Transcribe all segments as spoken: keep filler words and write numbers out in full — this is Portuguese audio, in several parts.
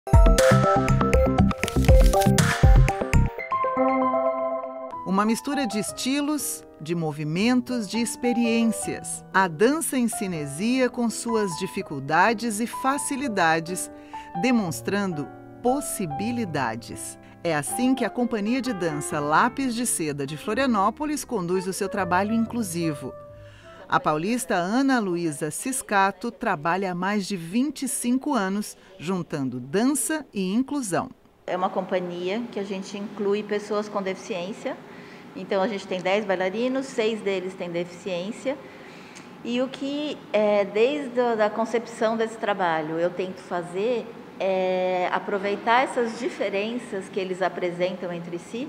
Uma mistura de estilos, de movimentos, de experiências. A dança em cinesia com suas dificuldades e facilidades, demonstrando possibilidades. É assim que a Companhia de Dança Lápis de Seda de Florianópolis conduz o seu trabalho inclusivo. A paulista Ana Luísa Ciscato trabalha há mais de vinte e cinco anos, juntando dança e inclusão. É uma companhia que a gente inclui pessoas com deficiência. Então, a gente tem dez bailarinos, seis deles têm deficiência. E o que, é, desde a concepção desse trabalho, eu tento fazer é aproveitar essas diferenças que eles apresentam entre si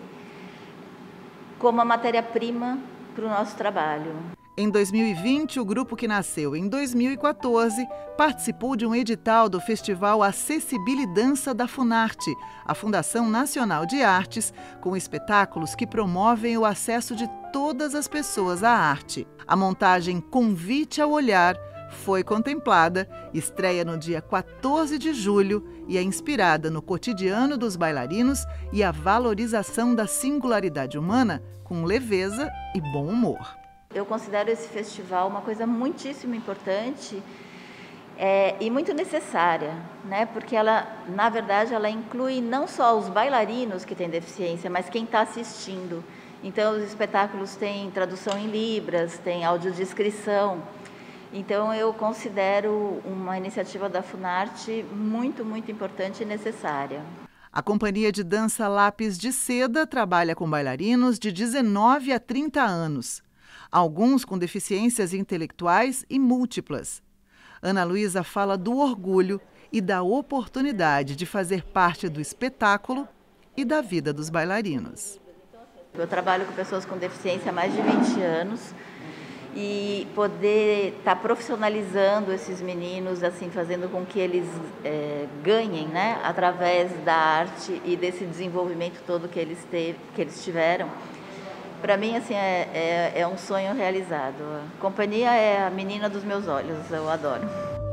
como a matéria-prima para o nosso trabalho. Em dois mil e vinte, o grupo, que nasceu em dois mil e quatorze, participou de um edital do Festival Acessibilidança da Funarte, a Fundação Nacional de Artes, com espetáculos que promovem o acesso de todas as pessoas à arte. A montagem Convite ao Olhar foi contemplada, estreia no dia quatorze de julho e é inspirada no cotidiano dos bailarinos e a valorização da singularidade humana com leveza e bom humor. Eu considero esse festival uma coisa muitíssimo importante é, e muito necessária, né? Porque ela, na verdade, ela inclui não só os bailarinos que têm deficiência, mas quem está assistindo. Então, os espetáculos têm tradução em libras, tem audiodescrição. Então, eu considero uma iniciativa da Funarte muito, muito importante e necessária. A Companhia de Dança Lápis de Seda trabalha com bailarinos de dezenove a trinta anos. Alguns com deficiências intelectuais e múltiplas. Ana Luísa fala do orgulho e da oportunidade de fazer parte do espetáculo e da vida dos bailarinos. Eu trabalho com pessoas com deficiência há mais de vinte anos e poder estar profissionalizando esses meninos, assim, fazendo com que eles é, ganhem, né, através da arte e desse desenvolvimento todo que eles, teve, que eles tiveram. Para mim, assim, é, é, é um sonho realizado. A companhia é a menina dos meus olhos, eu adoro.